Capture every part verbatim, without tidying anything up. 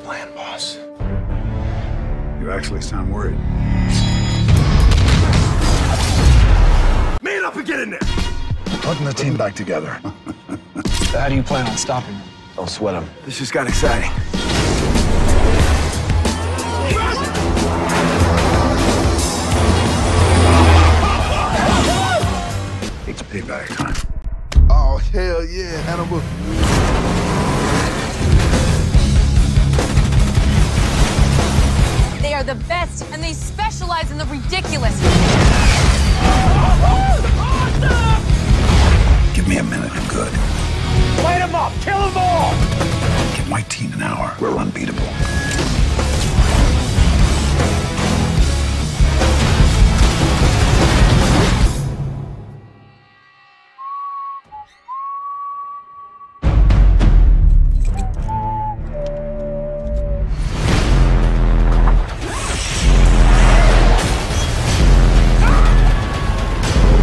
plan, boss. You actually sound worried. Man up and get in there! Putting the team back together. So how do you plan on stopping him? Don't sweat him. This just got exciting. It's payback time. Oh, hell yeah, Hannibal. They are the best, and they specialize in the ridiculous. Give me a minute, I'm good. Light him up! Kill them all! Give my team an hour. We're unbeatable.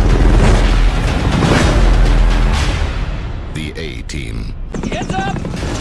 The A-Team. Hands up!